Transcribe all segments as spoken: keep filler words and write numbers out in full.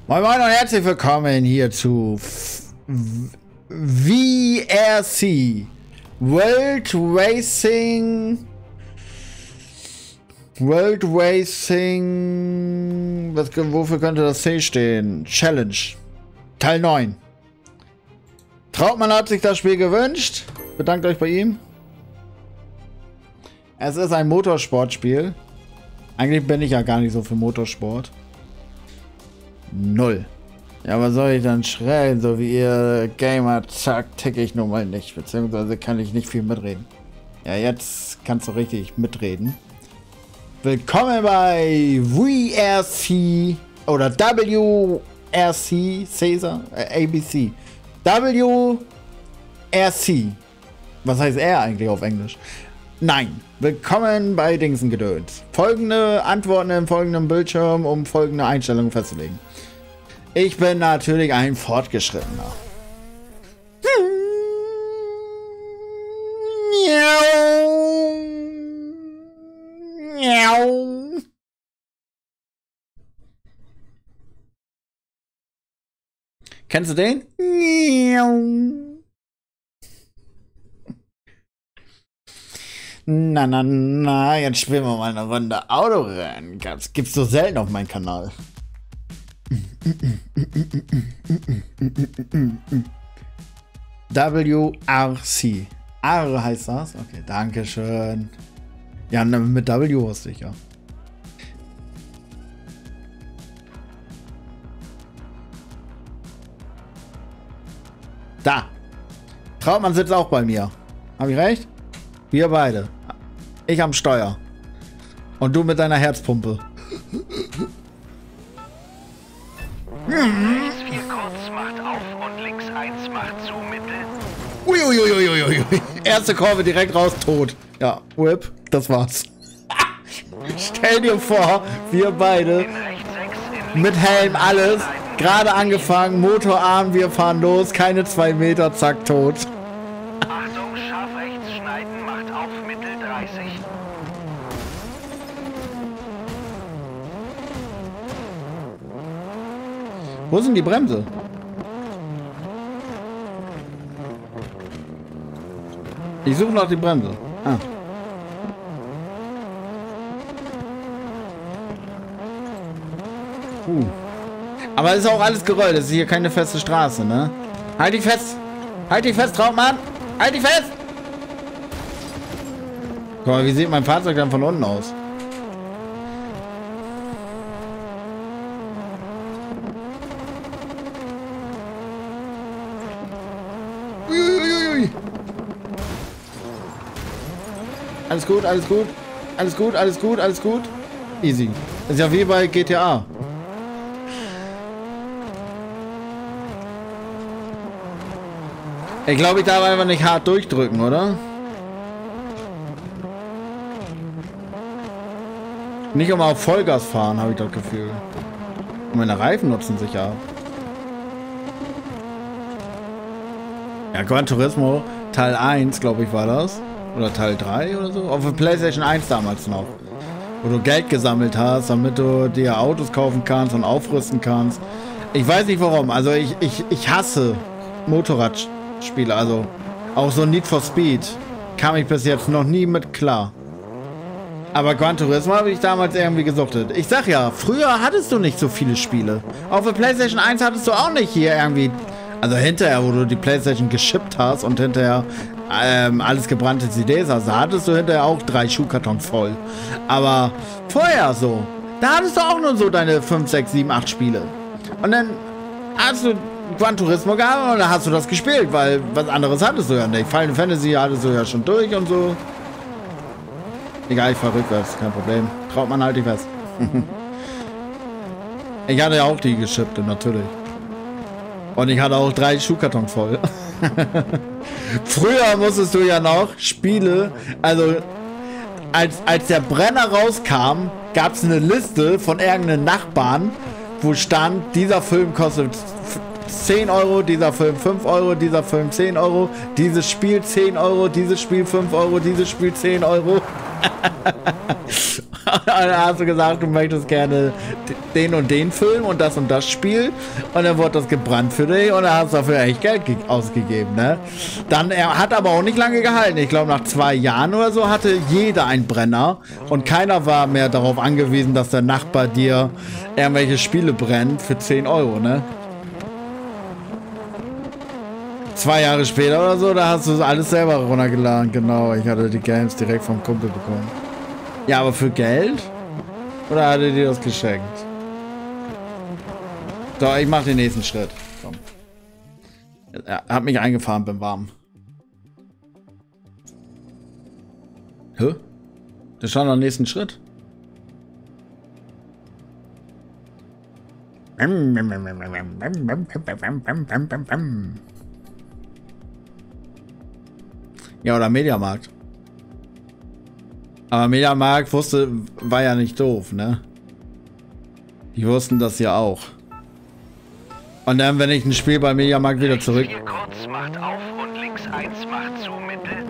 Moin Moin und herzlich willkommen hier zu V R C World Racing World Racing was, wofür könnte das C stehen? Challenge Teil neun. Trautmann hat sich das Spiel gewünscht. Bedankt euch bei ihm. Es ist ein Motorsportspiel. Eigentlich bin ich ja gar nicht so für Motorsport. Null. Ja, was soll ich dann schreien? So wie ihr Gamer, zack, ticke ich nun mal nicht. Beziehungsweise kann ich nicht viel mitreden. Ja, jetzt kannst du richtig mitreden. Willkommen bei V R C oder W R C, Caesar, äh, A B C. W R C. Was heißt R eigentlich auf Englisch? Nein. Willkommen bei Dingsengedöns. Folgende Antworten im folgenden Bildschirm, um folgende Einstellungen festzulegen. Ich bin natürlich ein Fortgeschrittener. Kennst du den? Na, na, na, jetzt spielen wir mal eine Runde Autorennen. Das gibt's so selten auf meinem Kanal. W R C. R heißt das? Okay, danke schön. Ja, mit W wusste ich ja. Da. Trautmann sitzt auch bei mir. Hab ich recht? Wir beide. Ich am Steuer. Und du mit deiner Herzpumpe. Links vier kurz macht auf und links eins macht zu mittel. Uiuiuiuiui. Erste Kurve direkt raus, tot. Ja, Whip, das war's. Stell dir vor, wir beide mit Helm, alles, gerade angefangen, Motorarm, wir fahren los, keine zwei Meter, zack, tot. Achtung, scharf rechts schneiden macht auf mittel dreißig. Wo ist denn die Bremse? Ich suche noch die Bremse. Ah. Uh. Aber es ist auch alles gerollt. Es ist hier keine feste Straße, ne? Halt dich fest! Halt dich fest, Trautmann! Halt dich fest! Guck mal, wie sieht mein Fahrzeug dann von unten aus? Uiuiui. Alles gut, alles gut. Alles gut, alles gut, alles gut. Easy. Ist ja wie bei G T A. Ich glaube, ich darf einfach nicht hart durchdrücken, oder? Nicht immer auf Vollgas fahren, habe ich das Gefühl. Und meine Reifen nutzen sich ja. Ja, Gran Turismo Teil eins, glaube ich, war das. Oder Teil drei oder so. Auf der PlayStation eins damals noch. Wo du Geld gesammelt hast, damit du dir Autos kaufen kannst und aufrüsten kannst. Ich weiß nicht warum. Also ich, ich, ich hasse Motorradspiele. Also auch so Need for Speed kam ich bis jetzt noch nie mit klar. Aber Gran Turismo habe ich damals irgendwie gesuchtet. Ich sag ja, früher hattest du nicht so viele Spiele. Auf der PlayStation eins hattest du auch nicht hier irgendwie... Also hinterher, wo du die PlayStation geschippt hast und hinterher ähm, alles gebrannte C Ds hast, da hattest du hinterher auch drei Schuhkartons voll. Aber vorher so, da hattest du auch nur so deine fünf, sechs, sieben, acht Spiele. Und dann hast du Gran Turismo gehabt und dann hast du das gespielt, weil was anderes hattest du ja nicht. Final Fantasy hattest du ja schon durch und so. Egal, ich fahr rückwärts, kein Problem. Trautmann, halt dich fest. Ich hatte ja auch die geschippte, natürlich. Und ich hatte auch drei Schuhkartons voll. Früher musstest du ja noch Spiele, also als, als der Brenner rauskam, gab es eine Liste von irgendeinen Nachbarn, wo stand, dieser Film kostet zehn Euro, dieser Film fünf Euro, dieser Film zehn Euro, dieses Spiel zehn Euro, dieses Spiel fünf Euro, dieses Spiel zehn Euro. dann hast du gesagt, du möchtest gerne den und den Film und das und das Spiel. Und dann wurde das gebrannt für dich und dann hast du dafür echt Geld ausgegeben, ne? Dann, er hat aber auch nicht lange gehalten. Ich glaube, nach zwei Jahren oder so hatte jeder einen Brenner. Und keiner war mehr darauf angewiesen, dass der Nachbar dir irgendwelche Spiele brennt für zehn Euro, ne? Zwei Jahre später oder so, da hast du alles selber runtergeladen. Genau, ich hatte die Games direkt vom Kumpel bekommen. Ja, aber für Geld? Oder hat er dir das geschenkt? So, ich mach den nächsten Schritt. Komm. Er hat mich eingefahren beim Warmen. Hä? Das ist schon der nächsten Schritt. Ja, oder Mediamarkt. Aber Mediamarkt wusste, war ja nicht doof, ne? Die wussten das ja auch. Und dann, wenn ich ein Spiel bei Mediamarkt wieder zurück... vier kurz macht auf und links eins macht zu mittel.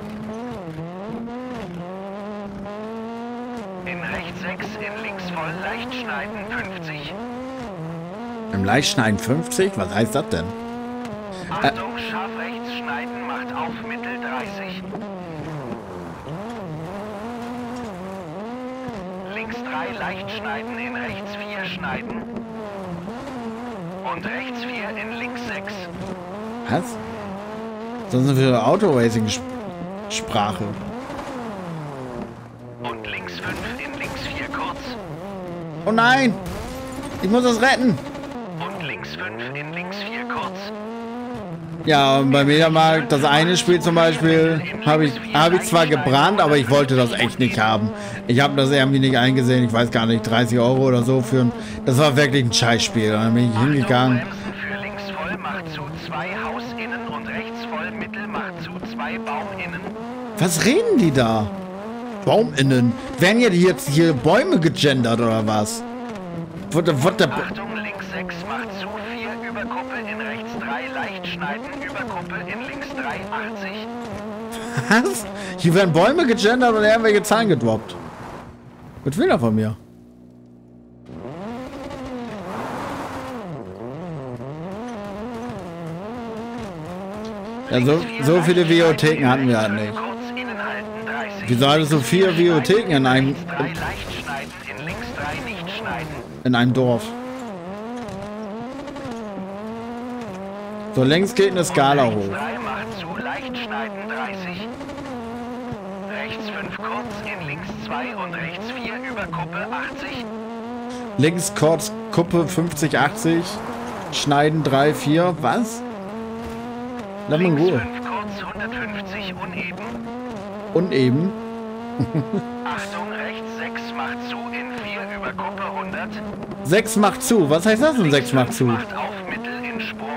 In rechts sechs, in links voll leicht schneiden fünfzig. Im Leichtschneiden fünfzig? Was heißt das denn? Achtung, scharf rechts schneiden macht auf mittel dreißig. Links drei leicht schneiden, in rechts vier schneiden. Und rechts vier in links sechs. Was? Das ist für Autoracing-Sprache. Und links fünf in links vier kurz. Oh nein! Ich muss das retten! Und links fünf in links vier kurz. Ja, und bei Mediamarkt, das eine Spiel zum Beispiel, habe ich, hab ich zwar gebrannt, aber ich wollte das echt nicht haben. Ich habe das irgendwie nicht eingesehen, ich weiß gar nicht, dreißig Euro oder so für ein... Das war wirklich ein Scheißspiel. Dann bin ich hingegangen. Für links voll macht zu zwei Haus innen und rechts voll mittel macht zu zwei Baum innen. Was reden die da? Bauminnen? Werden ja jetzt hier Bäume gegendert oder was? What the, what the... Achtung, links sechs macht zu vier über Kuppe, in rechts drei leicht schneiden über Kuppe, in links drei achtzig. Was? Hier werden Bäume gegendert und irgendwelche Zahlen gedroppt. Was will er von mir? Ja, so, so viele Videotheken hatten wir halt nicht. Wieso hattest du vier Videotheken in einem... In einem Dorf? So, längs geht eine Skala hoch. Rechts fünf kurz, in links zwei und rechts vier über Kuppe achtzig. Links kurz, Kuppe fünfzig, achtzig. Schneiden drei, vier. Was? Lass mal in Ruhe. fünf kurz, hundertfünfzig uneben. Uneben? Achtung, rechts sechs macht zu, in vier über Kuppe hundert. sechs macht zu. Was heißt das denn sechs macht zu? Macht auf Mittel in Sprung.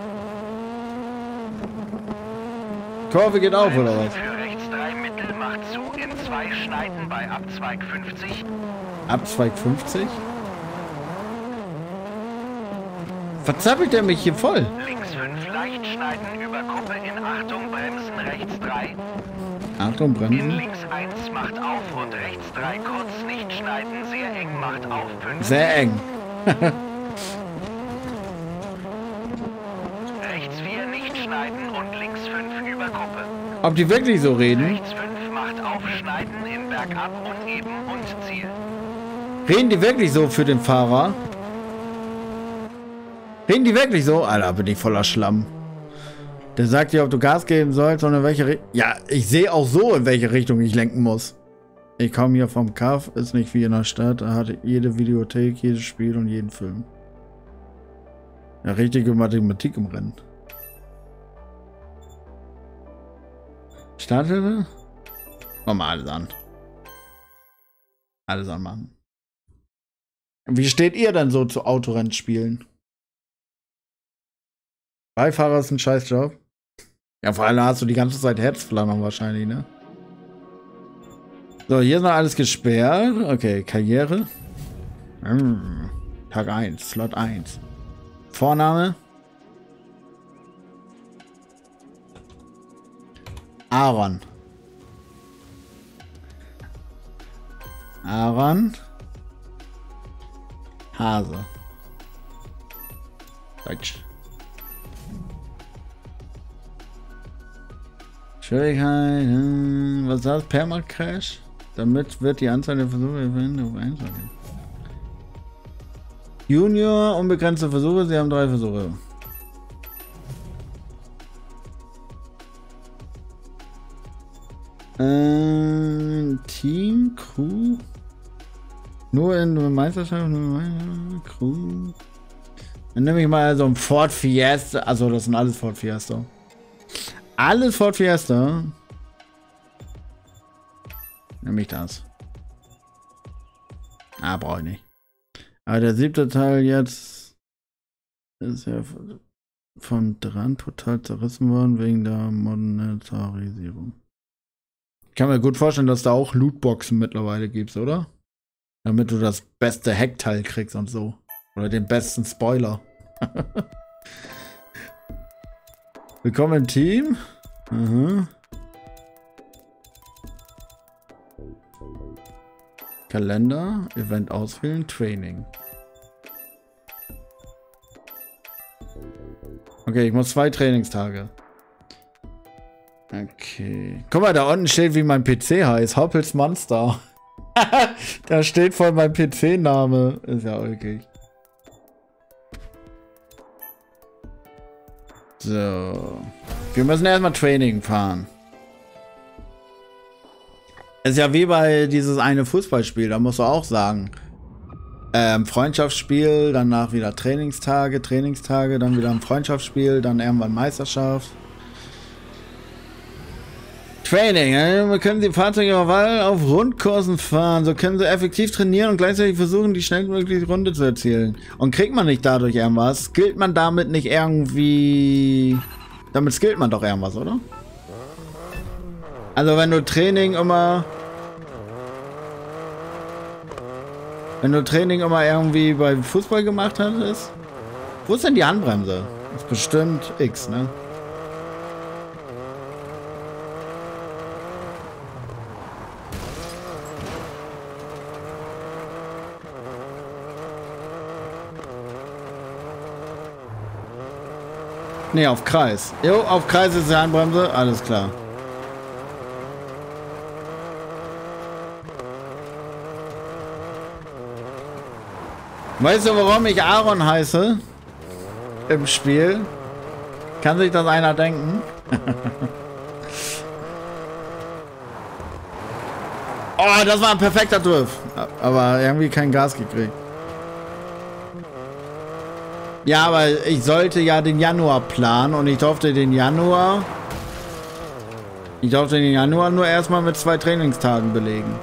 Kurve geht auf, oder was? Für rechts drei Mittel macht zu, in zwei Schneiden bei Abzweig fünfzig. Abzweig fünfzig? Verzappelt der mich hier voll? Links fünf leicht schneiden über Kuppe, in Achtung bremsen rechts drei. Achtung, In bremsen. links eins macht auf und rechts drei kurz nicht schneiden, sehr eng macht auf fünf. Sehr eng. Rechts vier nicht schneiden und links fünf über Kuppe. Ob die wirklich so reden? Rechts fünf macht auf schneiden in bergab uneben und Ziel. Reden die wirklich so für den Fahrer? Reden die wirklich so? Alter, bin ich voller Schlamm. Der sagt dir, ob du Gas geben sollst und in welche Richtung. Ja, ich sehe auch so, in welche Richtung ich lenken muss. Ich komme hier vom Kaff, ist nicht wie in der Stadt. Da hat jede Videothek, jedes Spiel und jeden Film. Ja, richtige Mathematik im Rennen. Starthilfe? Machen wir alles an. Alles anmachen. Wie steht ihr denn so zu Autorennspielen? Beifahrer ist ein Scheißjob. Ja, vor allem hast du die ganze Zeit Herzflattern wahrscheinlich, ne? So, hier ist noch alles gesperrt. Okay, Karriere. Hm. Tag eins, Slot eins. Vorname. Aaron. Aaron. Hase. Deutsch. Schwierigkeit. Hm, was ist das? Permacrash? Damit wird die Anzahl der Versuche auf eins gehen. Junior, unbegrenzte Versuche. Sie haben drei Versuche. Äh, Team, Crew. Nur in Meisterschaft, nur in Crew. Dann nehme ich mal so ein Ford Fiesta. Also das sind alles Ford Fiesta. Alles Ford Fiesta. Nehme ich das. Ah, brauche ich nicht. Aber der siebte Teil jetzt ist ja von dran total zerrissen worden wegen der Monetarisierung. Ich kann mir gut vorstellen, dass da auch Lootboxen mittlerweile gibt, oder? Damit du das beste Heckteil kriegst und so. Oder den besten Spoiler. Willkommen im Team. Mhm. Kalender, Event auswählen, Training. Okay, ich muss zwei Trainingstage. Okay. Guck mal, da unten steht, wie mein P C heißt. Hoppels Monster. Da steht voll mein P C-Name. Ist ja ulkig. So. Wir müssen erstmal Training fahren. Ist ja wie bei dieses eine Fußballspiel. Da musst du auch sagen. Ähm, Freundschaftsspiel, danach wieder Trainingstage, Trainingstage, dann wieder ein Freundschaftsspiel, dann irgendwann Meisterschaft. Training, wir können die Fahrzeuge überall auf Rundkursen fahren, so können sie effektiv trainieren und gleichzeitig versuchen, die schnellstmögliche Runde zu erzielen. Und kriegt man nicht dadurch irgendwas, skillt man damit nicht irgendwie... Damit skillt man doch irgendwas, oder? Also wenn du Training immer... Wenn du Training immer irgendwie beim Fußball gemacht hattest... Wo ist denn die Handbremse? Das ist bestimmt X, ne? Ne, auf Kreis. Jo, auf Kreis ist die Handbremse. Alles klar. Weißt du, warum ich Aaron heiße? Im Spiel? Kann sich das einer denken? Oh, das war ein perfekter Drift. Aber irgendwie kein Gas gekriegt. Ja, aber ich sollte ja den Januar planen und ich durfte den Januar... Ich durfte den Januar nur erstmal mit zwei Trainingstagen belegen.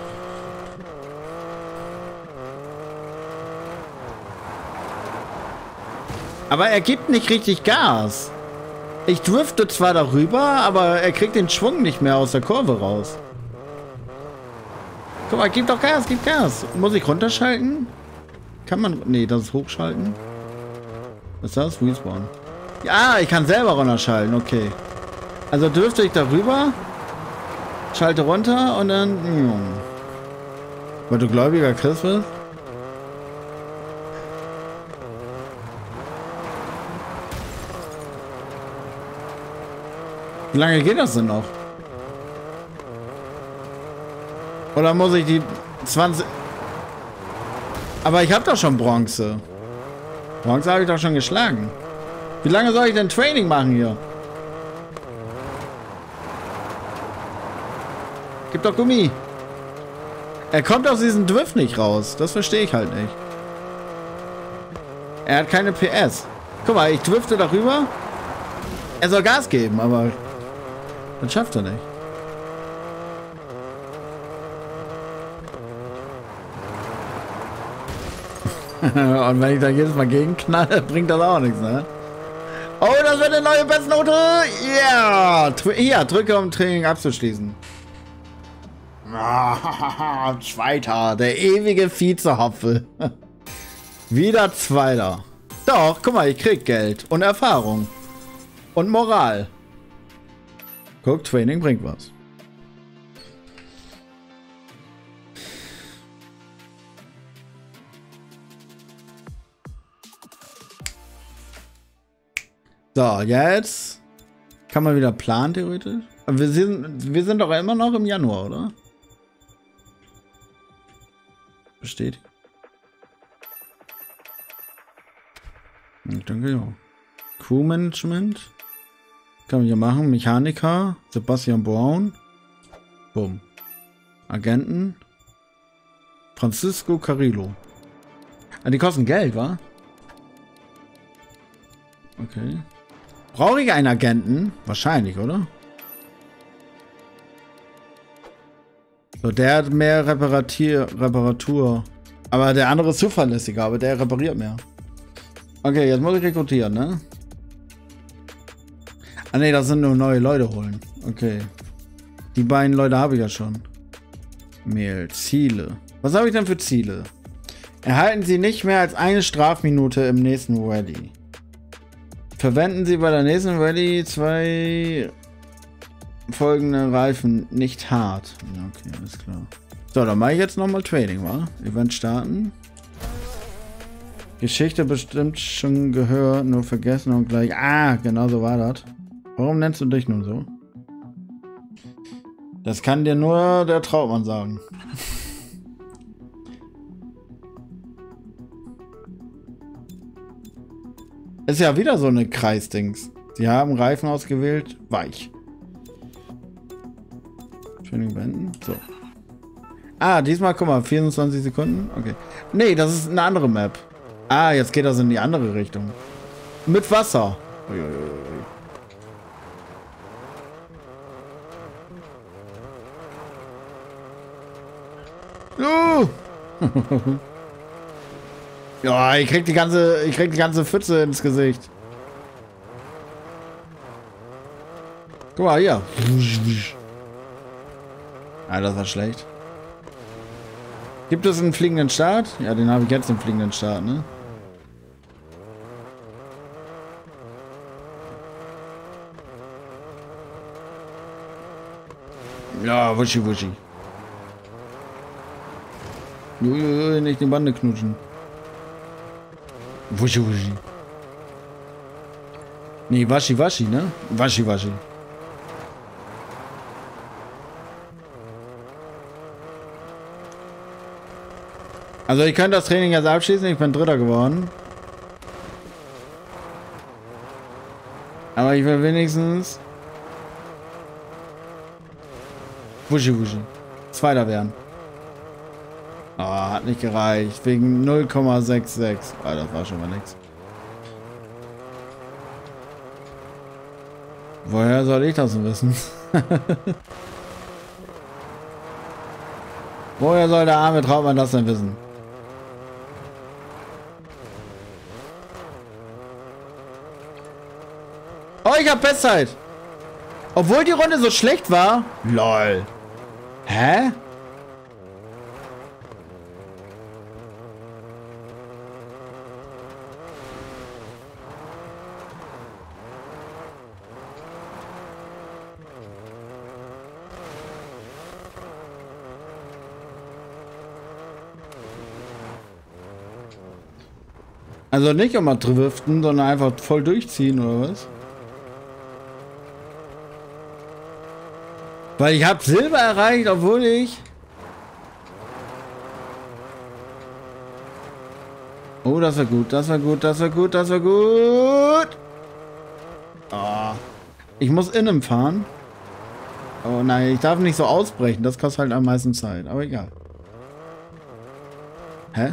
Aber er gibt nicht richtig Gas. Ich drifte zwar darüber, aber er kriegt den Schwung nicht mehr aus der Kurve raus. Guck mal, gib doch Gas, gib Gas. Muss ich runterschalten? Kann man... Nee, das ist hochschalten. Was ist das? Respawn. Ja, ich kann selber runterschalten, okay. Also dürfte ich darüber, schalte runter und dann... Mh. Weil du gläubiger Christ bist? Wie lange geht das denn noch? Oder muss ich die zwanzig... Aber ich habe doch schon Bronze. Bronze habe ich doch schon geschlagen. Wie lange soll ich denn Training machen hier? Gib doch Gummi. Er kommt aus diesem Drift nicht raus. Das verstehe ich halt nicht. Er hat keine P S. Guck mal, ich drifte darüber. Er soll Gas geben, aber das schafft er nicht. Und wenn ich da jedes Mal gegenknalle, bringt das auch nichts, ne? Oh, das wird eine neue Bestnote! Ja! Yeah. Hier, drücke, um Training abzuschließen. Zweiter, der ewige Vizehopfel. Wieder Zweiter. Doch, guck mal, ich krieg Geld und Erfahrung. Und Moral. Guck, Training bringt was. So, jetzt kann man wieder planen, theoretisch. Aber wir sind, wir sind doch immer noch im Januar, oder? Besteht. Ich denke, ja. Crewmanagement. Kann man hier machen. Mechaniker. Sebastian Brown. Bumm. Agenten. Francisco Carrillo. Ah, die kosten Geld, wa? Okay. Brauche ich einen Agenten? Wahrscheinlich, oder? So, der hat mehr Reparatier Reparatur. Aber der andere ist zuverlässiger, aber der repariert mehr. Okay, jetzt muss ich rekrutieren, ne? Ah ne, das sind nur neue Leute holen. Okay. Die beiden Leute habe ich ja schon. Mail. Ziele. Was habe ich denn für Ziele? Erhalten Sie nicht mehr als eine Strafminute im nächsten Rallye. Verwenden Sie bei der nächsten Rallye zwei folgende Reifen nicht hart. Ja, okay, alles klar. So, dann mache ich jetzt nochmal Trading, wa? Event starten. Geschichte bestimmt schon gehört, nur vergessen und gleich. Ah, genau so war das. Warum nennst du dich nun so? Das kann dir nur der Trautmann sagen. Ist ja wieder so eine Kreisdings. Sie haben Reifen ausgewählt, weich. Training beenden. So. Ah, diesmal, guck mal, vierundzwanzig Sekunden. Okay. Nee, das ist eine andere Map. Ah, jetzt geht das in die andere Richtung. Mit Wasser. Uh. Ja, ich krieg die ganze, ich krieg die ganze Pfütze ins Gesicht. Guck mal hier. Ah, das war schlecht. Gibt es einen fliegenden Start? Ja, den habe ich jetzt im fliegenden Start, ne? Ja, wuschi wuschi. Uiuiui, nicht die Bande knutschen. Wuschi wuschi. Nee, waschi waschi, ne? Waschi waschi. Also ich könnte das Training jetzt abschließen, ich bin Dritter geworden. Aber ich will wenigstens Wuschi wuschi. Zweiter werden. Oh, hat nicht gereicht. Wegen null Komma sechsundsiebzig. Ah, das war schon mal nix. Woher soll ich das wissen? Woher soll der arme Trautmann das denn wissen? Oh, ich hab Bestzeit. Obwohl die Runde so schlecht war. Lol. Hä? Also nicht immer driften, sondern einfach voll durchziehen, oder was? Weil ich habe Silber erreicht, obwohl ich... Oh, das war gut, das war gut, das war gut, das war gut. Oh. Ich muss innen fahren. Oh nein, ich darf nicht so ausbrechen. Das kostet halt am meisten Zeit, aber egal. Hä?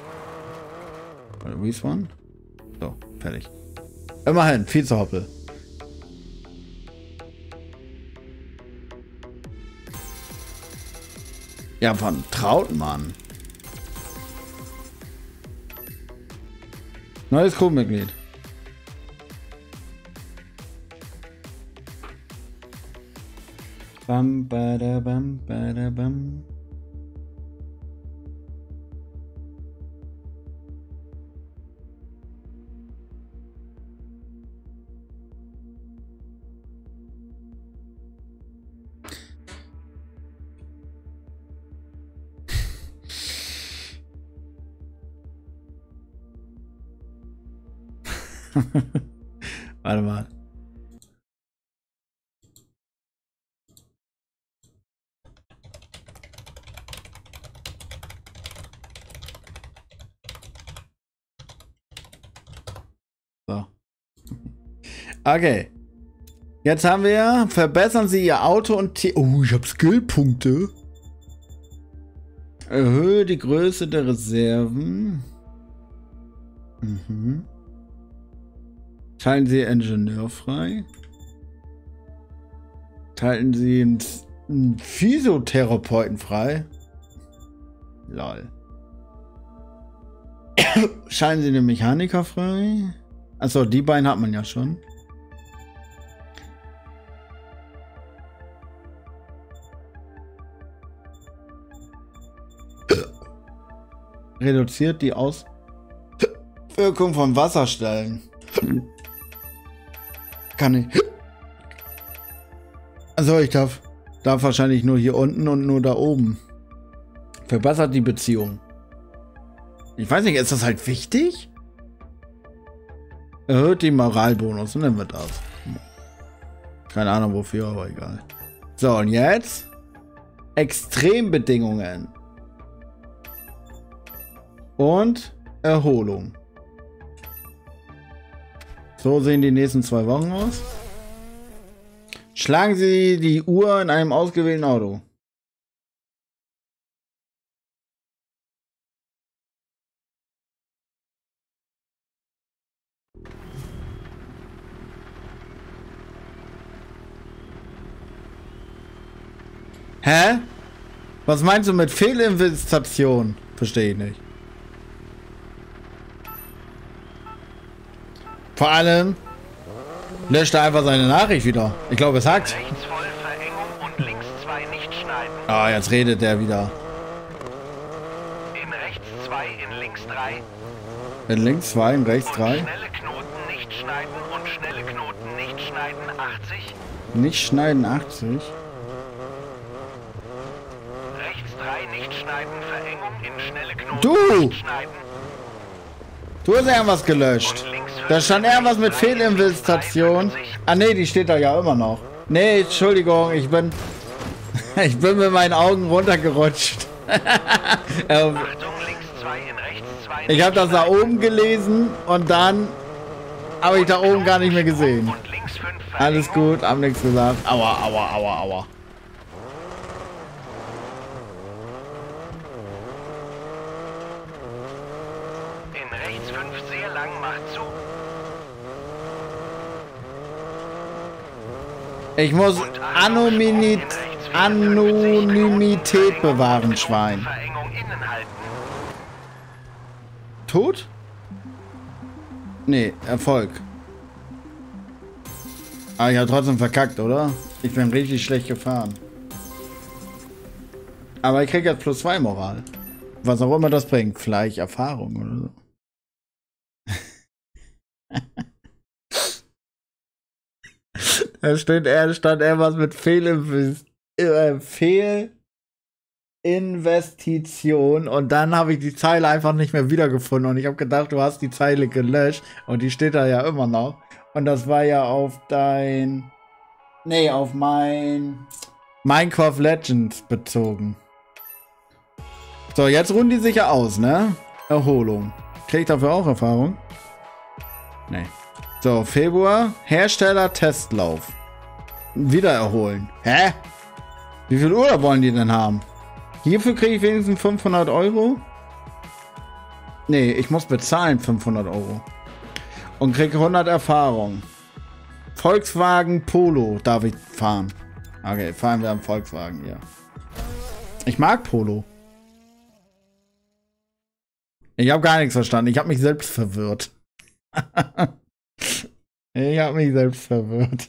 Respawn? So, fertig. Immerhin, viel zu hoppel. Ja, von Trautmann. Neues Crewmitglied. Bam, bada, bam, bada, bam. Warte mal. So. Okay. Jetzt haben wir, verbessern Sie Ihr Auto und T. Oh, ich habe Skillpunkte. Erhöhe die Größe der Reserven. Mhm. Schalten Sie Ingenieur frei. Schalten Sie einen, einen Physiotherapeuten frei. Lol. Schalten Sie den Mechaniker frei. Achso, die beiden hat man ja schon. Reduziert die Auswirkung von Wasserstellen. Kann ich. Also ich darf, darf wahrscheinlich nur hier unten und nur da oben. Verbessert die Beziehung. Ich weiß nicht, ist das halt wichtig? Erhöht die Moralbonus, nennen wir das. Keine Ahnung wofür, aber egal. So, und jetzt? Extrembedingungen. Und Erholung. So sehen die nächsten zwei Wochen aus. Schlagen Sie die Uhr in einem ausgewählten Auto. Hä? Was meinst du mit Fehlinvestition? Verstehe ich nicht. Vor allem löscht er einfach seine Nachricht wieder. Ich glaube, es hackt. Rechts voll, Verengung und links zwei nicht schneiden. Ah, jetzt redet der wieder. In rechts zwei, in links drei. In links zwei, in rechts Und drei. schnelle Knoten nicht schneiden und schnelle Knoten nicht schneiden achtzig. Nicht schneiden achtzig. Rechts drei nicht schneiden, Verengung in schnelle Knoten Du! nicht schneiden. Du hast irgendwas gelöscht. Da stand irgendwas mit Fehlinvestition. Ah ne, die steht da ja immer noch. Nee, Entschuldigung, ich bin... ich bin mit meinen Augen runtergerutscht. Achtung, links zwei, in rechts zwei. Ich habe das da oben gelesen und dann habe ich da oben gar nicht mehr gesehen. Und links fünf, Alles Verengung. gut, hab nichts gesagt. Aua, aua, aua, aua. In rechts fünf, sehr lang, macht zu. Ich muss Und Anonymität, Anonymität bewahren, Schwein. Verengung innen halten. Tot? Nee, Erfolg. Aber ich habe trotzdem verkackt, oder? Ich bin richtig schlecht gefahren. Aber ich krieg jetzt plus zwei Moral. Was auch immer das bringt. Vielleicht Erfahrung oder so. Da steht er, stand irgendwas mit Fehlinvest äh, Fehlinvestition und dann habe ich die Zeile einfach nicht mehr wiedergefunden und ich habe gedacht, du hast die Zeile gelöscht und die steht da ja immer noch und das war ja auf dein, nee, auf mein Minecraft Legends bezogen. So, jetzt ruhen die sich ja aus, ne? Erholung. Krieg ich dafür auch Erfahrung? Nee. So, Februar, Hersteller Testlauf. Wieder erholen. Hä? Wie viel Urlaub wollen die denn haben? Hierfür kriege ich wenigstens fünfhundert Euro? Nee, ich muss bezahlen fünfhundert Euro. Und kriege hundert Erfahrung. Volkswagen Polo darf ich fahren. Okay, fahren wir am Volkswagen, ja. Ich mag Polo. Ich habe gar nichts verstanden. Ich habe mich selbst verwirrt. Ich habe mich selbst verwirrt.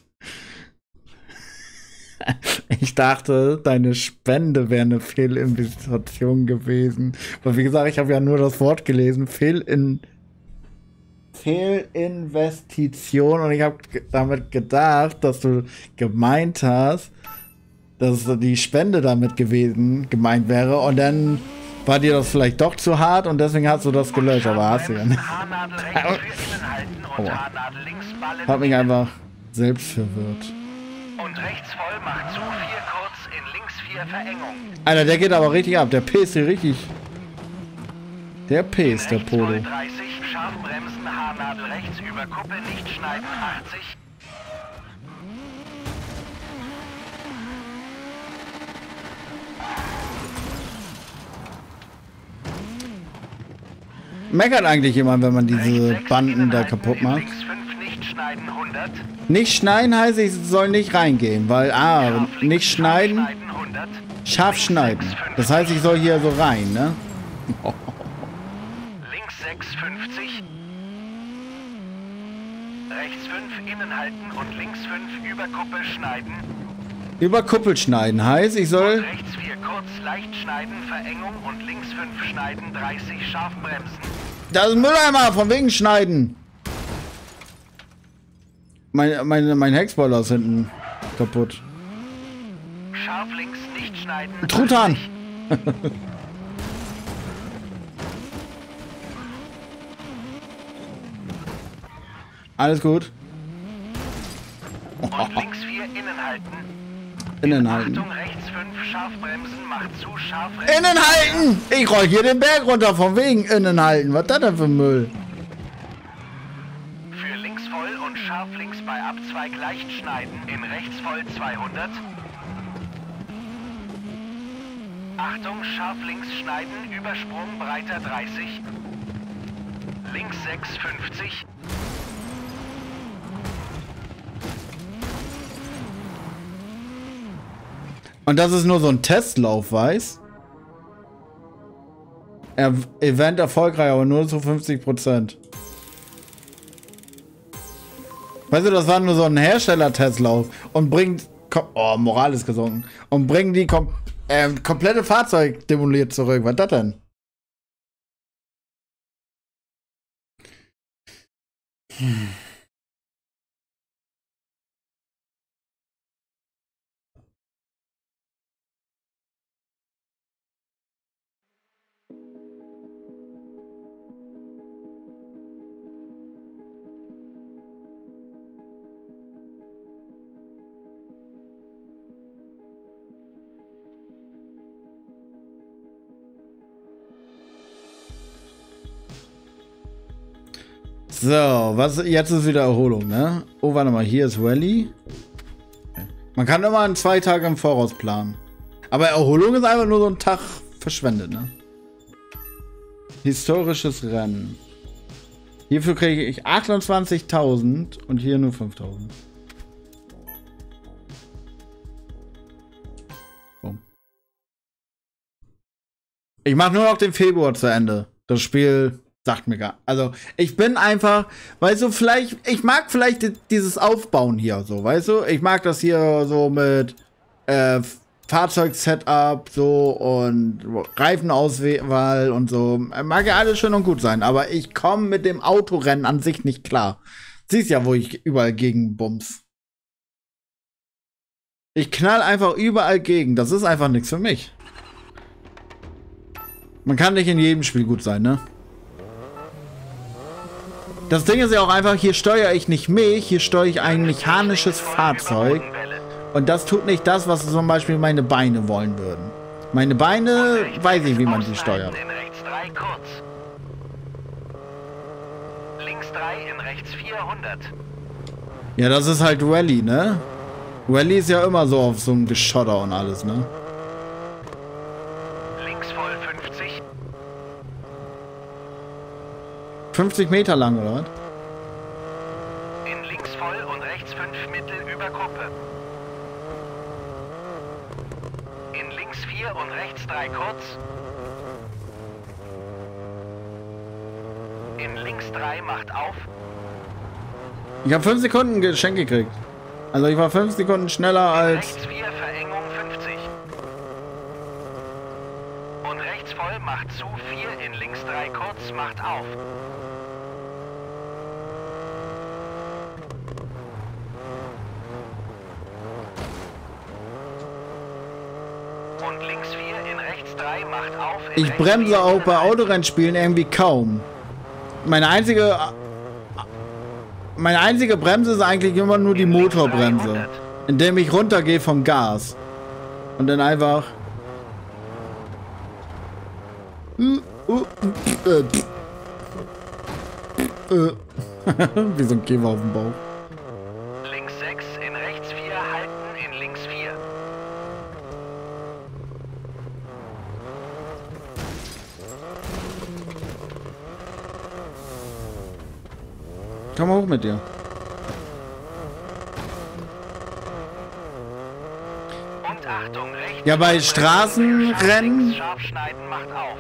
Ich dachte, deine Spende wäre eine Fehlinvestition gewesen. Aber wie gesagt, ich habe ja nur das Wort gelesen. Fehlin Fehlinvestition. Und ich habe damit gedacht, dass du gemeint hast, dass die Spende damit gewesen gemeint wäre. Und dann war dir das vielleicht doch zu hart und deswegen hast du das gelöscht, aber hast du ja nicht. Haarnadel rechts für innen halten und Aua. Haarnadel links ballen. Hat mich einfach selbst verwirrt. Und rechts voll macht zu, vier kurz, in links vier Verengung. Alter, der geht aber richtig ab. Der P hier richtig. Der P ist der Rechts voll Polo. dreißig, scharf bremsen, Haarnadel rechts über Kuppe, nicht schneiden, achtzig. Meckert eigentlich jemand, wenn man diese Banden da kaputt macht? Links fünf, nicht schneiden, hundert. Nicht schneiden heißt, ich soll nicht reingehen, weil ah, nicht schneiden, hundert. scharf schneiden. Das heißt, ich soll hier so rein, ne? Links sechs, fünfzig. Rechts fünf, innen halten und links fünf, über Kuppe schneiden. Über Kuppel schneiden heißt, ich soll... Rechts vier kurz, leicht schneiden, Verengung und links fünf schneiden, dreißig, scharf bremsen. Das ist Mülleimer, von wegen schneiden. Mein, mein, mein Hexboiler ist hinten kaputt. Scharf links, nicht schneiden. Truthahn! Alles gut. Und links vier, innen halten. Innen halten. Achtung, rechts fünf, scharf bremsen, macht zu, scharf rechts. Innen halten! Ich roll hier den Berg runter, von wegen innen halten. Was ist das denn für Müll? Für links voll und scharf links bei Abzweig leicht schneiden. In rechts voll zweihundert. Achtung, scharf links schneiden, Übersprung breiter dreißig. Links sechs, fünfzig. Und das ist nur so ein Testlauf, weiß? Er Event erfolgreich, aber nur zu fünfzig Prozent. Weißt du, das war nur so ein Hersteller-Testlauf und bringt... Oh, Moral ist gesunken. Und bringen die kom äh, komplette Fahrzeug demoliert zurück. Was ist das denn? Hm. So, was jetzt ist wieder Erholung, ne? Oh, warte mal, hier ist Rallye. Man kann immer in zwei Tage im Voraus planen. Aber Erholung ist einfach nur so ein Tag verschwendet, ne? Historisches Rennen. Hierfür kriege ich achtundzwanzigtausend und hier nur fünftausend. Boom. Ich mache nur noch den Februar zu Ende. Das Spiel sagt mir gar. Also, ich bin einfach, weißt du, vielleicht, ich mag vielleicht dieses Aufbauen hier so, weißt du? Ich mag das hier so mit äh, Fahrzeug-Setup so und Reifenauswahl und so. Mag ja alles schön und gut sein, aber ich komme mit dem Autorennen an sich nicht klar. Siehst ja, wo ich überall gegen bums. Ich knall einfach überall gegen. Das ist einfach nichts für mich. Man kann nicht in jedem Spiel gut sein, ne? Das Ding ist ja auch einfach, hier steuere ich nicht mich, hier steuere ich ein mechanisches Fahrzeug. Und das tut nicht das, was zum Beispiel meine Beine wollen würden. Meine Beine, weiß ich, wie man die steuert. In rechts drei kurz. Links drei in rechts vierhundert. Ja, das ist halt Rallye, ne? Rallye ist ja immer so auf so einem Geschotter und alles, ne? Links voll fünfzig. fünfzig Meter lang, oder was? In links voll und rechts fünf Mittel über Kuppe. In links vier und rechts drei kurz. In links drei macht auf. Ich habe fünf Sekunden Geschenk gekriegt. Also ich war fünf Sekunden schneller als... Rechts vier Verengung fünfzig. Und rechts voll macht zu vier, in links drei kurz macht auf. Und links vier in rechts rechts drei macht auf. In Ich rechts bremse vier auch bei innerhalb. Autorennspielen irgendwie kaum. Meine einzige... Meine einzige Bremse ist eigentlich immer nur die In links Motorbremse. dreihundert. Indem ich runtergehe vom Gas. Und dann einfach... Uh, uh, äh, äh. Wie so ein Käfer auf dem Bauch. Links sechs, in rechts vier halten, in links vier. Komm mal hoch mit dir. Und Achtung, rechts. Ja, bei links, Straßenrennen- links, scharf schneiden, macht auf.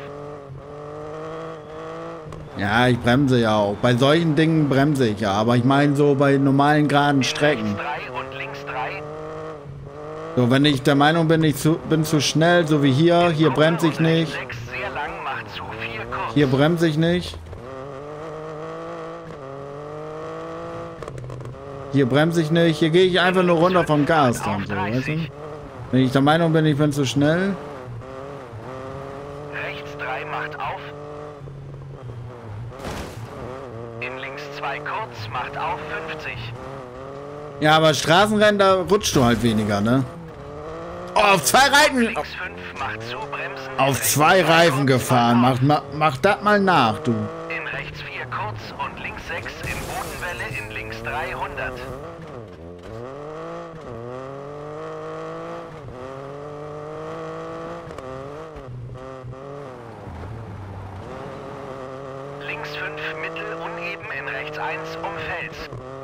Ja, ich bremse ja auch. Bei solchen Dingen bremse ich ja. Aber ich meine so bei normalen geraden Strecken. Rechts drei und links drei. So, wenn ich der Meinung bin, ich zu, bin zu schnell, so wie hier. Hier bremse ich Und rechts nicht. sechs, sehr lang, macht zu viel kurz. Hier bremse ich nicht. Hier bremse ich nicht. Hier gehe ich einfach nur runter vom Gas dann. So, weißt du? Wenn ich der Meinung bin, ich bin zu schnell. Rechts drei macht auf. In links zwei kurz, macht auf fünfzig. Ja, aber Straßenrennen, da rutscht du halt weniger, ne? Oh, auf zwei Reifen. Links fünf macht zu, bremsen. In Auf rechts zwei drei Reifen kurz, gefahren. macht Mach, mach, mach das mal nach, du. auf. In rechts vier kurz und links sechs in Bodenwelle, in links dreihundert. Links fünf mittel uneben, in rechts eins um Fels.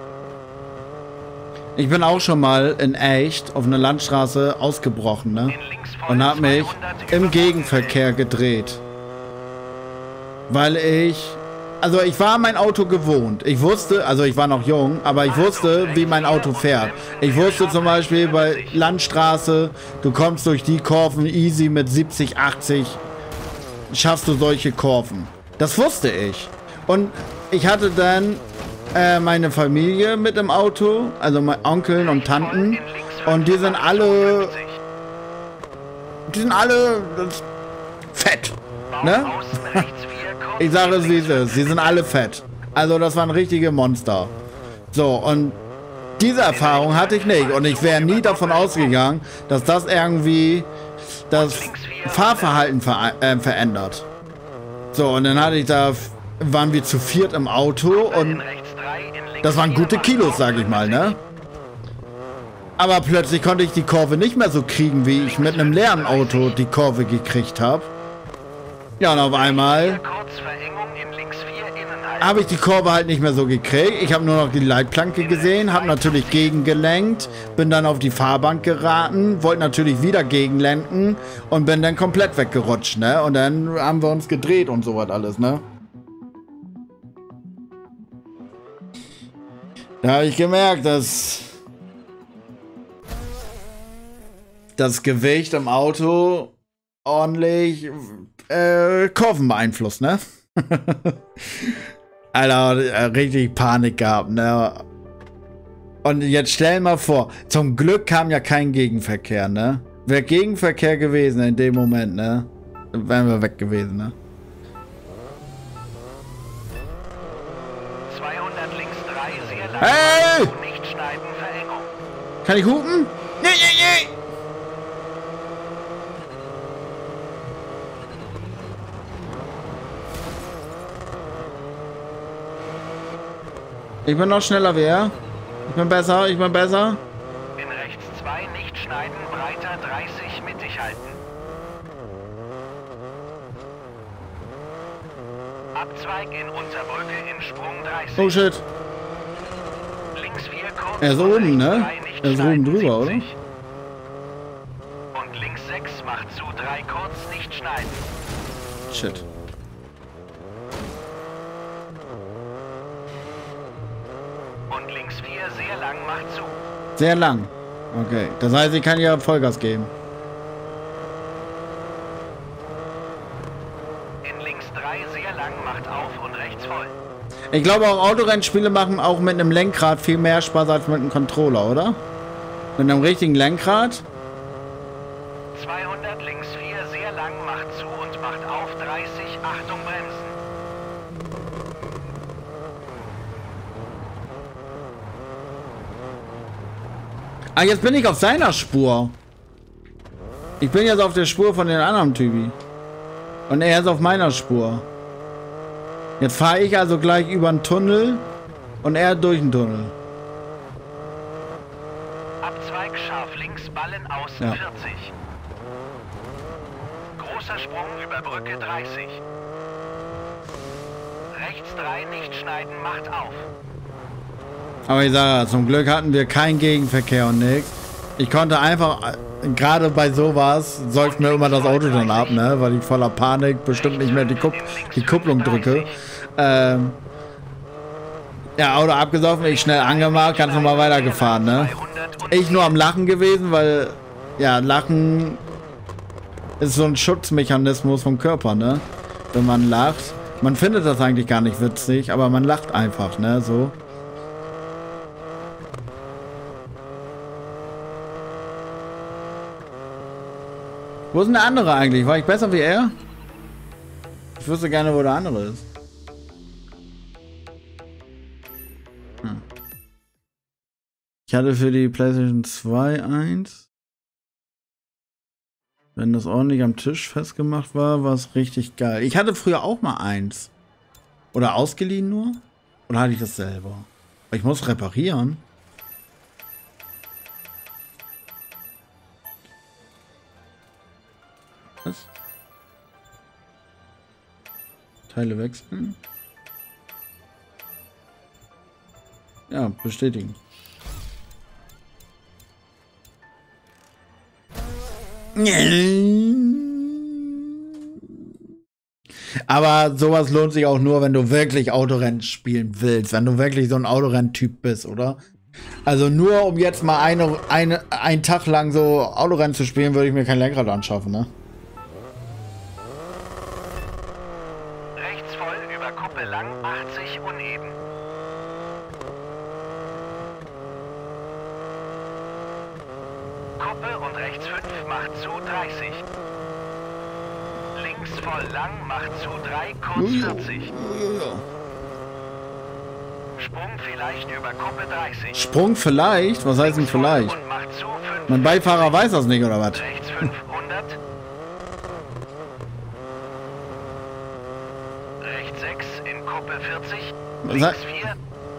Ich bin auch schon mal in echt auf einer Landstraße ausgebrochen, ne? In links voll Und hab mich zweihundert im über Gegenverkehr gedreht. Weil ich... Also ich war mein Auto gewohnt. Ich wusste, also ich war noch jung, aber ich wusste, wie mein Auto fährt. Ich wusste zum Beispiel bei Landstraße, du kommst durch die Kurven easy mit siebzig, achtzig, schaffst du solche Kurven. Das wusste ich. Und ich hatte dann äh, meine Familie mit im Auto, also meine Onkeln und Tanten. Und die sind alle, die sind alle das, fett, ne? Ich sage es, wie es ist. Sie sind alle fett. Also das waren richtige Monster. So, und diese Erfahrung hatte ich nicht. Und ich wäre nie davon ausgegangen, dass das irgendwie das Fahrverhalten ver äh, verändert. So, und dann hatte ich da, waren wir zu viert im Auto und das waren gute Kilos, sag ich mal, ne? Aber plötzlich konnte ich die Kurve nicht mehr so kriegen, wie ich mit einem leeren Auto die Kurve gekriegt habe. Ja, und auf einmal habe ich die Kurve halt nicht mehr so gekriegt. Ich habe nur noch die Leitplanke gesehen, habe natürlich gegengelenkt, bin dann auf die Fahrbank geraten, wollte natürlich wieder gegenlenken und bin dann komplett weggerutscht, ne? Und dann haben wir uns gedreht und sowas alles, ne? Da habe ich gemerkt, dass das Gewicht im Auto ordentlich äh, Kurven beeinflusst, ne? Alter, richtig Panik gehabt, ne? Und jetzt stell mal vor, zum Glück kam ja kein Gegenverkehr, ne? Wäre Gegenverkehr gewesen in dem Moment, ne? Dann wären wir weg gewesen, ne? zweihundert links drei, sehr lang. Hey! Nicht schneiden, Verengung. Kann ich hupen? Nee, nee, nee! Ich bin noch schneller wie er. Ich bin besser, ich bin besser. In rechts zwei, nicht schneiden, breiter dreißig, mittig halten. Abzweig in Unterbrücke in Sprung dreißig. Oh shit. Links vier kurz. Er ist und oben, rechts ne? drei, nicht Er ist schneiden, oben drüber, oder? siebzig. Und links sechs macht zu, drei kurz, nicht schneiden. Shit. Und links vier, sehr lang, macht zu. Sehr lang. Okay. Das heißt, ich kann ja Vollgas geben. In links drei, sehr lang, macht auf und rechts voll. Ich glaube auch Autorennspiele machen auch mit einem Lenkrad viel mehr Spaß als mit einem Controller, oder? Mit einem richtigen Lenkrad? zweihundert links vier, sehr lang, macht zu und macht auf dreißig. Achtung, bremsen. Ah, jetzt bin ich auf seiner Spur. Ich bin jetzt auf der Spur von den anderen Typi. Und er ist auf meiner Spur. Jetzt fahre ich also gleich über einen Tunnel und er durch den Tunnel. Abzweig scharf links, Ballen außen Ja. vierzig. Großer Sprung über Brücke dreißig. Rechts drei, nicht schneiden, macht auf. Aber ich sage, zum Glück hatten wir keinen Gegenverkehr und nichts. Ich konnte einfach, gerade bei sowas, säuft mir immer das Auto dann ab, ne? Weil ich voller Panik bestimmt nicht mehr die, Kupp die Kupplung drücke. Ähm, ja, Auto abgesoffen, ich schnell angemacht, ganz normal weitergefahren, ne? Ich nur am Lachen gewesen, weil, ja, Lachen ist so ein Schutzmechanismus vom Körper, ne? Wenn man lacht. Man findet das eigentlich gar nicht witzig, aber man lacht einfach, ne? So. Wo ist denn der andere eigentlich? War ich besser wie er? Ich wüsste gerne, wo der andere ist. Hm. Ich hatte für die PlayStation zwei eins. Wenn das ordentlich am Tisch festgemacht war, war es richtig geil. Ich hatte früher auch mal eins. Oder ausgeliehen nur? Oder hatte ich das selber? Ich muss reparieren. Was? Teile wechseln? Ja, bestätigen. Aber sowas lohnt sich auch nur, wenn du wirklich Autorennen spielen willst. Wenn du wirklich so ein Autorenntyp bist, oder? Also nur um jetzt mal eine, eine, einen Tag lang so Autorennen zu spielen, würde ich mir kein Lenkrad anschaffen, ne? Rechts voll über Kuppe lang, achtzig uneben. Kuppe und rechts fünf, macht zu dreißig. Links voll lang, macht zu drei, kurz vierzig. Sprung vielleicht über Kuppe dreißig. Sprung vielleicht? Was heißt denn vielleicht? Und macht zu fünf. Mein Beifahrer weiß das nicht, oder was? Rechts fünfhundert. Rechts sechs in Kuppe vierzig. Was Links heißt- vier.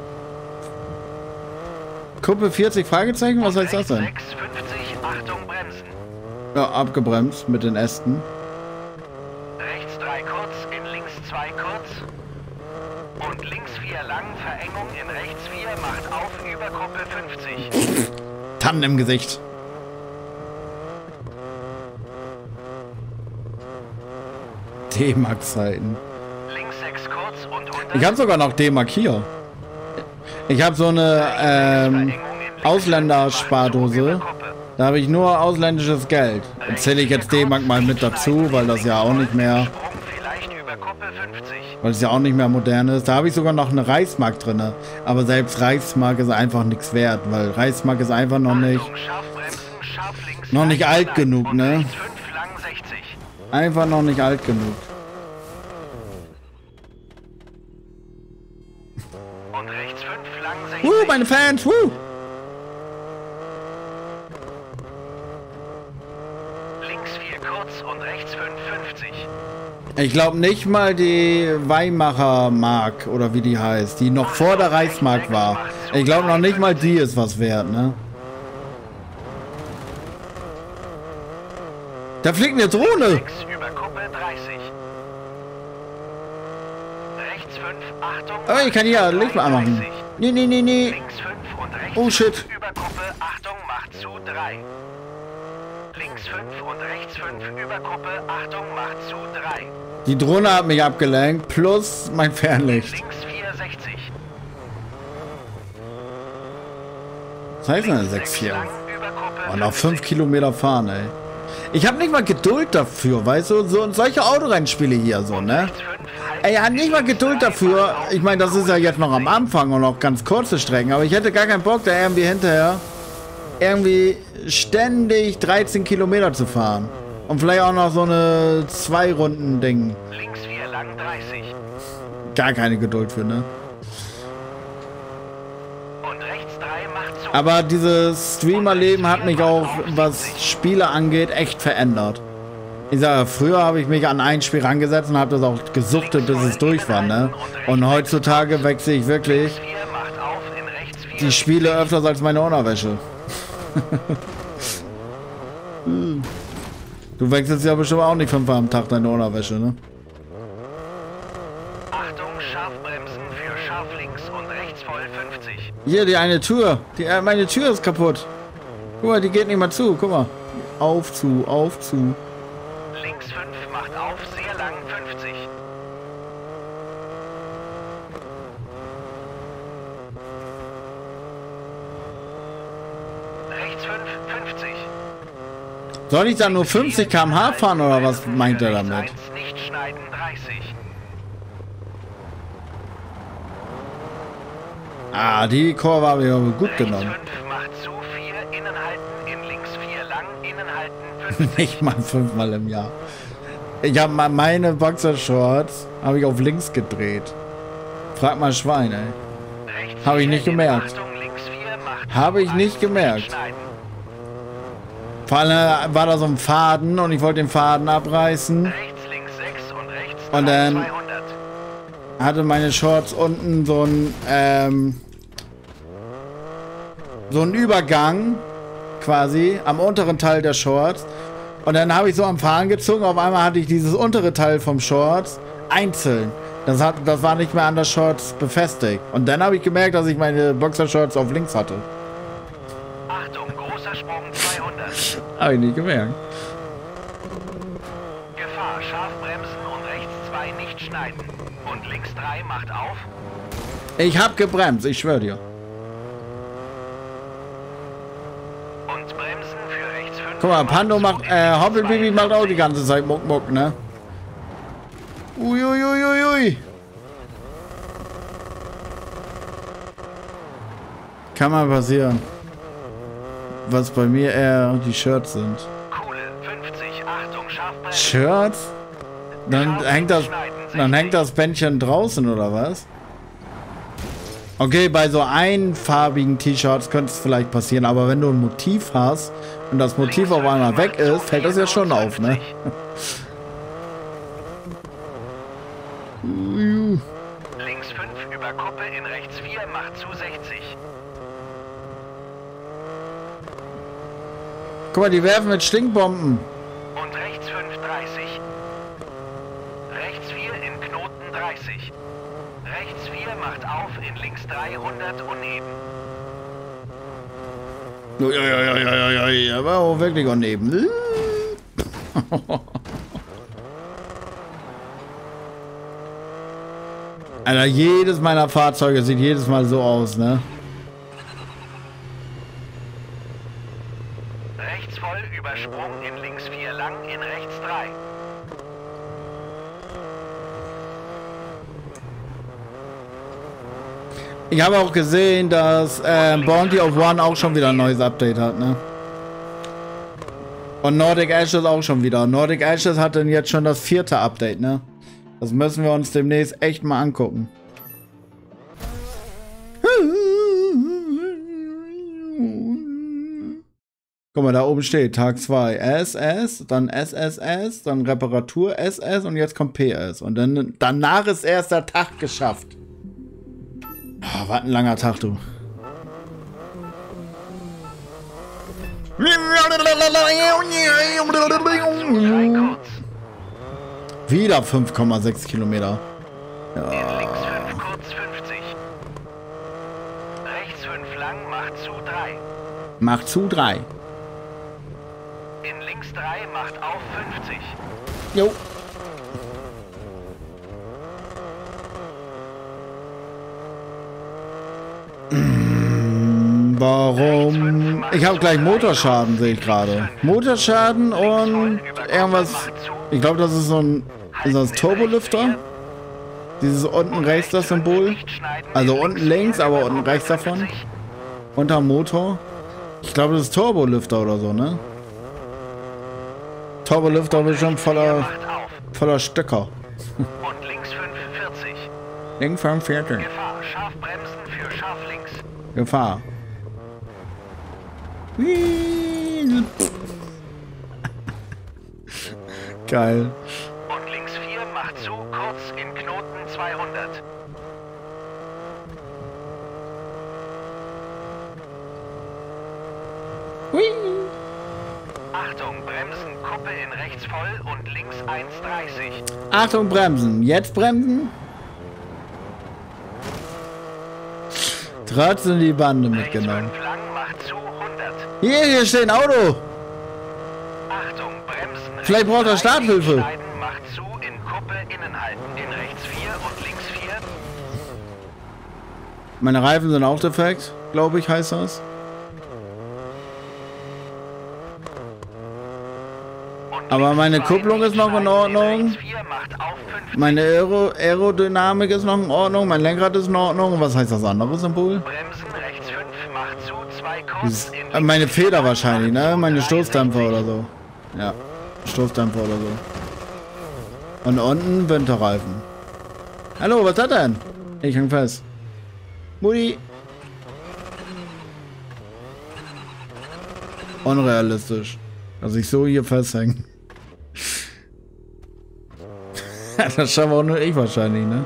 Kuppe vierzig Fragezeichen? Was heißt das Rechts denn? sechs, fünfzig, Achtung, bremsen. Ja, abgebremst mit den Ästen. Rechts drei kurz, in links zwei kurz. Und links vier lang, Verengung in rechts vier, macht auf über Kuppe fünfzig. Tannen im Gesicht. D-Mark-Zeiten. Links sechs kurz und unter. Ich habe sogar noch D-Mark hier. Ich habe so eine ähm, Ausländerspardose. Da habe ich nur ausländisches Geld. Erzähle ich jetzt D-Mark mal mit dazu, weil das ja auch nicht mehr, Sprung vielleicht über Kuppe fünfzig. weil es ja auch nicht mehr modern ist. Da habe ich sogar noch eine Reichsmark drin. Aber selbst Reichsmark ist einfach nichts wert, weil Reichsmark ist einfach noch nicht, Achtung, scharf bremsen, scharf links noch nicht rechts alt lang genug, und ne? rechts fünf lang sechzig. einfach noch nicht alt genug. Und rechts fünf lang sechzig. Wuh, meine Fans, wuh! Links vier kurz und rechts fünf fünfzig. Ich glaube nicht mal die Weimarer Mark, oder wie die heißt, die noch vor der Reichsmark war. Ich glaube noch nicht mal die ist was wert, ne? Da fliegt eine Drohne! sechs über Kuppe dreißig. Rechts fünf, Achtung. Oh, ich kann hier Licht mal anmachen. dreißig. Nee, nee, nee, nee. Links fünf und rechts Oh, shit. fünf über Kuppe, Achtung, macht zu drei. Links fünf und rechts fünf über Kuppe, Achtung, macht zu drei. Die Drohne hat mich abgelenkt, plus mein Fernlicht. Links vier sechzig. Was heißt denn sechs sechs vier? lang über Kuppe Und noch fünf fünfzig. Kilometer fahren, ey. Ich habe nicht mal Geduld dafür, weißt du? So, solche Autorennspiele hier so, ne? Rechts fünf, halb Ey, ja, nicht mal Geduld dafür. Ich meine, das ist ja jetzt noch am Anfang und noch ganz kurze Strecken, aber ich hätte gar keinen Bock, da irgendwie hinterher irgendwie ständig dreizehn Kilometer zu fahren. Und vielleicht auch noch so eine Zwei-Runden-Ding. Links vier lang dreißig. Gar keine Geduld für, ne? Und rechts drei macht zu. Aber dieses Streamer-Leben hat mich auch, was Spiele angeht, echt verändert. Ich sage, früher habe ich mich an ein Spiel rangesetzt und habe das auch gesuchtet, bis es durch war, ne? Und heutzutage wechsle ich wirklich vier macht auf in rechts vier. die Spiele öfters als meine Unterwäsche. Du wechselst ja bestimmt auch nicht fünfmal am Tag deine Unterwäsche, ne? Achtung, Scharfbremsen für scharf links und rechts voll fünfzig. Hier, die eine Tür. Die, äh, meine Tür ist kaputt. Guck mal, die geht nicht mal zu. Guck mal. Auf, zu, auf, zu. Links fünf macht auf, sehr lang fünfzig. Rechts fünf, fünfzig. Soll ich dann nur fünfzig Kilometer pro Stunde fahren oder was meint er damit? Rechts eins, nicht schneiden, dreißig. Ah, die Kurve habe ich aber gut Rechts genommen. fünf macht zu, vier, innen halten, in links vier lang, innen halten, fünfzig. Nicht mal fünfmal im Jahr. Ich habe mal meine Boxershorts habe ich auf links gedreht. Frag mal Schwein, ey. Rechts Habe ich vier, nicht gemerkt. Achtung, links vier macht Habe zu, ich nicht eins, gemerkt. schneiden. Vor allem war da so ein Faden und ich wollte den Faden abreißen. Rechts links sechs und rechts Und drei, dann- zweihundert. Hatte meine Shorts unten so ein ähm, so einen Übergang quasi am unteren Teil der Shorts. Und dann habe ich so am Faden gezogen. Auf einmal hatte ich dieses untere Teil vom Shorts einzeln. Das, hat, das war nicht mehr an der Shorts befestigt. Und dann habe ich gemerkt, dass ich meine Boxershorts auf links hatte. Achtung, großer Sprung zweihundert. Habe ich nicht gemerkt. Gefahr, Scharfbremsen und rechts zwei nicht schneiden. Und links drei macht auf. Ich habe gebremst, ich schwöre dir. Und bremsen für rechts fünf. Guck mal, Pando macht, äh, Hoppelbaby macht auch die ganze Zeit Muck Muck, ne? Uiuiuiui. Ui, ui. Kann mal passieren. Was bei mir eher die Shirts sind. Coole, fünfzig, Achtung, Scharfbremsen. Shirts? Dann hängt das, dann hängt das Bändchen draußen, oder was? Okay, bei so einfarbigen T-Shirts könnte es vielleicht passieren, aber wenn du ein Motiv hast und das Motiv auf einmal weg ist, fällt das ja schon auf, ne? Links fünf über Kuppe in rechts vier macht zu sechzig. Guck mal, die werfen mit Stinkbomben. Und rechts fünf dreißig. Rechts vier in Knoten dreißig. Rechts vier macht auf in links dreihundert uneben. Uiuiuiui, aber auch wirklich uneben. Alter, jedes meiner Fahrzeuge sieht jedes Mal so aus, ne? Rechts voll Übersprung in links vier lang in rechts drei. Ich habe auch gesehen, dass äh, Bounty of One auch schon wieder ein neues Update hat, ne? Und Nordic Ashes auch schon wieder. Nordic Ashes hat dann jetzt schon das vierte Update, ne? Das müssen wir uns demnächst echt mal angucken. Guck mal, da oben steht Tag zwei S S, dann S S S, dann Reparatur S S und jetzt kommt P S. Und dann danach ist erst der Tag geschafft. Oh, was ein langer Tag, du. Drei kurz. Wieder fünf Komma sechs Kilometer. In links fünf kurz fünfzig. Rechts fünf lang macht zu drei. Macht zu drei. In links drei macht auf fünfzig. Jo. Warum? Ich habe gleich Motorschaden, sehe ich gerade. Motorschaden und irgendwas. Ich glaube, das ist so ein. Ist das Turbolüfter? Dieses unten rechts das Symbol. Also unten links, aber unten rechts davon. Unterm Motor. Ich glaube, das ist Turbolüfter oder so, ne? Turbolift bestimmt voller, voller Stöcker. Und links fünfundvierzig. Links fünfundvierzig. Gefahr. Scharf bremsen für scharf links. Gefahr. Geil. Und links vier macht zu, kurz in Knoten zweihundert. Hui. Achtung, bremsen, Kuppe in rechts voll und links eins dreißig. Achtung, bremsen. Jetzt bremsen. Trotzdem die Bande mitgenommen. Rechts fünf lang macht zu hundert. Hier, hier steht ein Auto. Achtung, bremsen. Vielleicht braucht er Starthilfe. Macht zu, in Kuppe innen halten. In rechts vier und links vier. Meine Reifen sind auch defekt, glaube ich, heißt das. Aber meine Kupplung ist noch in Ordnung. Meine Aero Aerodynamik ist noch in Ordnung. Mein Lenkrad ist in Ordnung. Was heißt das andere Symbol? Bremsen rechts fünf macht zu, zwei kurz. Äh, meine Feder wahrscheinlich, ne? Meine Stoßdämpfer oder so. Ja, Stoßdämpfer oder so. Und unten Winterreifen. Hallo, was ist das denn? Ich häng fest. Mutti. Unrealistisch, dass ich so hier festhänge. Das schaffe auch nur ich wahrscheinlich, ne?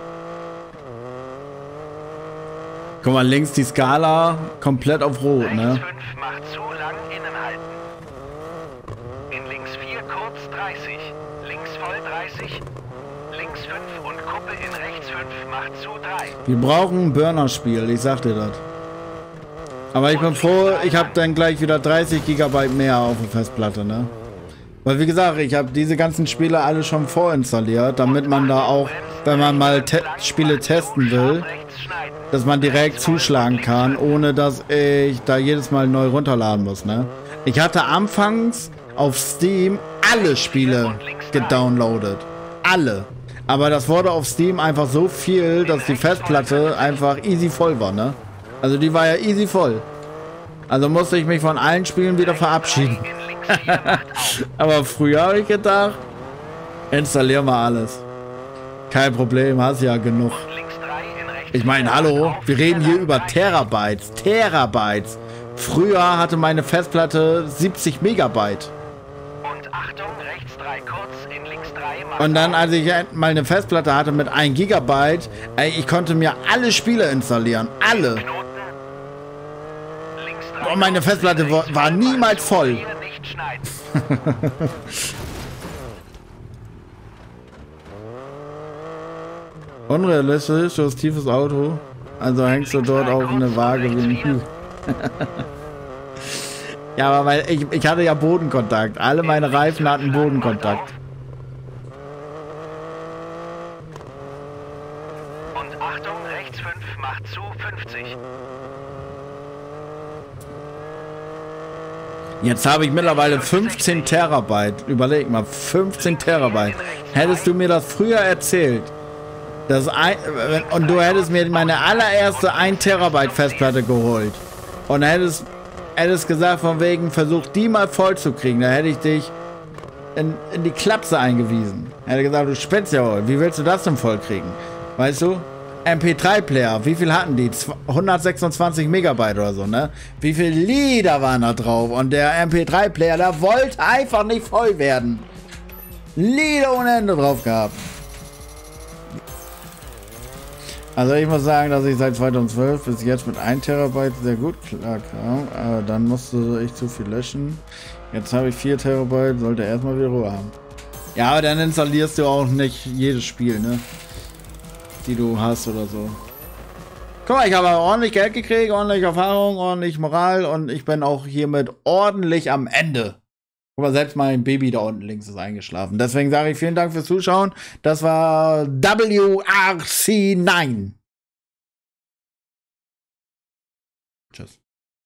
Guck mal, links die Skala komplett auf Rot, ne? Rechts fünf macht zu, lang innen halten. In links vier kurz dreißig. Links voll dreißig. Links fünf und Kuppe in rechts fünf macht zu drei. Wir brauchen ein Burner-Spiel, ich sag dir das. Aber ich bin froh, ich habe dann gleich wieder dreißig Gigabyte mehr auf der Festplatte, ne? Weil wie gesagt, ich habe diese ganzen Spiele alle schon vorinstalliert, damit man da auch, wenn man mal te Spiele testen will, dass man direkt zuschlagen kann, ohne dass ich da jedes Mal neu runterladen muss, ne? Ich hatte anfangs auf Steam alle Spiele gedownloadet. Alle. Aber das wurde auf Steam einfach so viel, dass die Festplatte einfach easy voll war, ne? Also die war ja easy voll. Also musste ich mich von allen Spielen wieder verabschieden. Aber früher habe ich gedacht, installier mal alles. Kein Problem, hast ja genug. Ich meine, hallo, wir reden hier über Terabytes. Terabytes. Früher hatte meine Festplatte siebzig Megabyte. Und Achtung, rechts drei kurz, in links drei. Und dann, als ich mal eine Festplatte hatte mit ein Gigabyte, ey, ich konnte mir alle Spiele installieren. Alle. Und meine Festplatte war, war niemals voll. Unrealistisch, du hast tiefes Auto. Also hängst du dort auch eine Waage wie ein Kuh. Ja, aber mein, ich, ich hatte ja Bodenkontakt. Alle meine Reifen hatten Bodenkontakt. Und Achtung, rechts fünf macht zu fünfzig. Jetzt habe ich mittlerweile fünfzehn Terabyte. Überleg mal, fünfzehn Terabyte. Hättest du mir das früher erzählt, dass ein, und du hättest mir meine allererste ein Terabyte Festplatte geholt und hättest, hättest gesagt, von wegen, versuch die mal voll zu kriegen, da hätte ich dich in, in die Klapse eingewiesen. Hätte gesagt, du spinnst ja wohl. Wie willst du das denn voll kriegen? Weißt du? M P drei Player, wie viel hatten die? hundertsechsundzwanzig Megabyte oder so, ne? Wie viele Lieder waren da drauf? Und der M P drei Player, der wollte einfach nicht voll werden. Lieder ohne Ende drauf gehabt. Also ich muss sagen, dass ich seit zweitausendzwölf bis jetzt mit ein Terabyte sehr gut klarkam. Aber dann musste ich zu viel löschen. Jetzt habe ich vier Terabyte, sollte erstmal wieder Ruhe haben. Ja, aber dann installierst du auch nicht jedes Spiel, ne? Die du hast oder so. Guck mal, ich habe ordentlich Geld gekriegt, ordentlich Erfahrung, ordentlich Moral und ich bin auch hiermit ordentlich am Ende. Guck mal, selbst mein Baby da unten links ist eingeschlafen. Deswegen sage ich vielen Dank fürs Zuschauen. Das war W R C neun. Tschüss.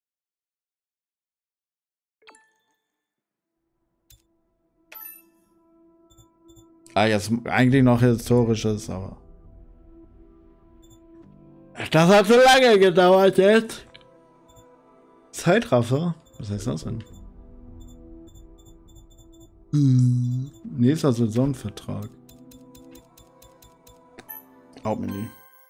Ah, jetzt eigentlich noch Historisches, aber das hat so lange gedauert jetzt. Zeitraffer? Was heißt das denn? Hm. Nächster Saisonvertrag. Hauptmenü.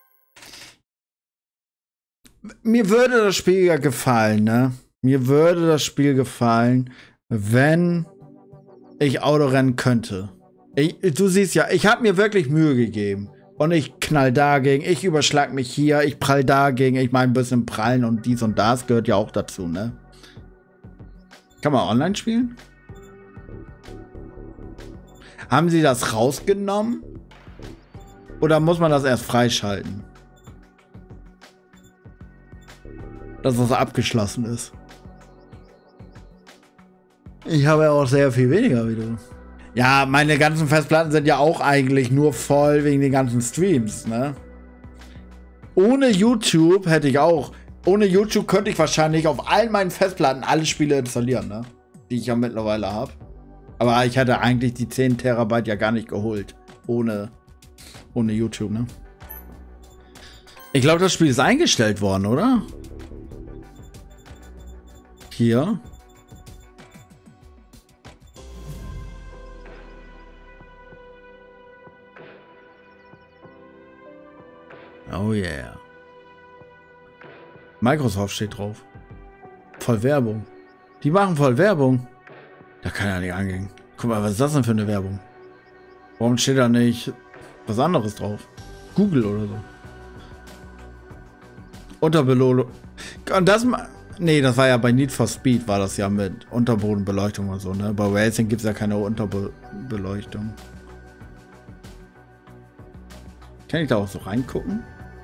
Mir würde das Spiel ja gefallen, ne? Mir würde das Spiel gefallen, wenn ich Autorennen könnte. Ich, du siehst ja, ich habe mir wirklich Mühe gegeben. Und ich knall dagegen, ich überschlag mich hier, ich prall dagegen. Ich meine, ein bisschen prallen und dies und das gehört ja auch dazu, ne? Kann man online spielen? Haben sie das rausgenommen? Oder muss man das erst freischalten? Dass das abgeschlossen ist. Ich habe ja auch sehr viel weniger wie du. Ja, meine ganzen Festplatten sind ja auch eigentlich nur voll wegen den ganzen Streams, ne? Ohne YouTube hätte ich auch. Ohne YouTube könnte ich wahrscheinlich auf allen meinen Festplatten alle Spiele installieren, ne? Die ich ja mittlerweile habe. Aber ich hatte eigentlich die zehn Terabyte ja gar nicht geholt. Ohne, ohne YouTube, ne? Ich glaube, das Spiel ist eingestellt worden, oder? Hier. Oh yeah. Microsoft steht drauf. Voll Werbung. Die machen voll Werbung. Da kann ja nicht angehen. Guck mal, was ist das denn für eine Werbung? Warum steht da nicht was anderes drauf? Google oder so. Unterbelohnung. Und das mal. Nee, das war ja bei Need for Speed, war das ja mit Unterbodenbeleuchtung und so, ne? Bei Racing gibt es ja keine Unterbeleuchtung. Kann ich da auch so reingucken?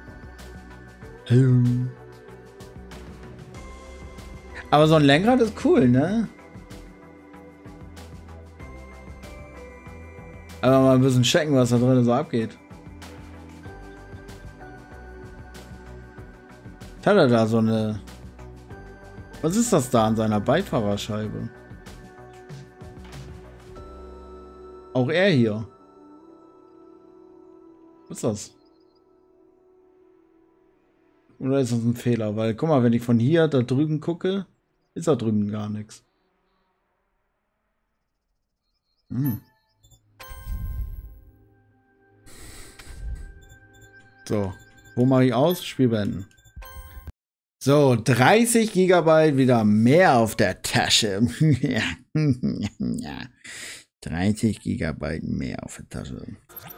Aber so ein Lenkrad ist cool, ne? Aber mal ein bisschen checken, was da drin so abgeht. Hat er da so eine... Was ist das da an seiner Beifahrerscheibe? Auch er hier. Was ist das? Oder ist das ein Fehler? Weil, guck mal, wenn ich von hier da drüben gucke, ist da drüben gar nichts. Hm. So, wo mache ich aus? Spiel beenden. So, dreißig Gigabyte wieder mehr auf der Tasche. dreißig Gigabyte mehr auf der Tasche.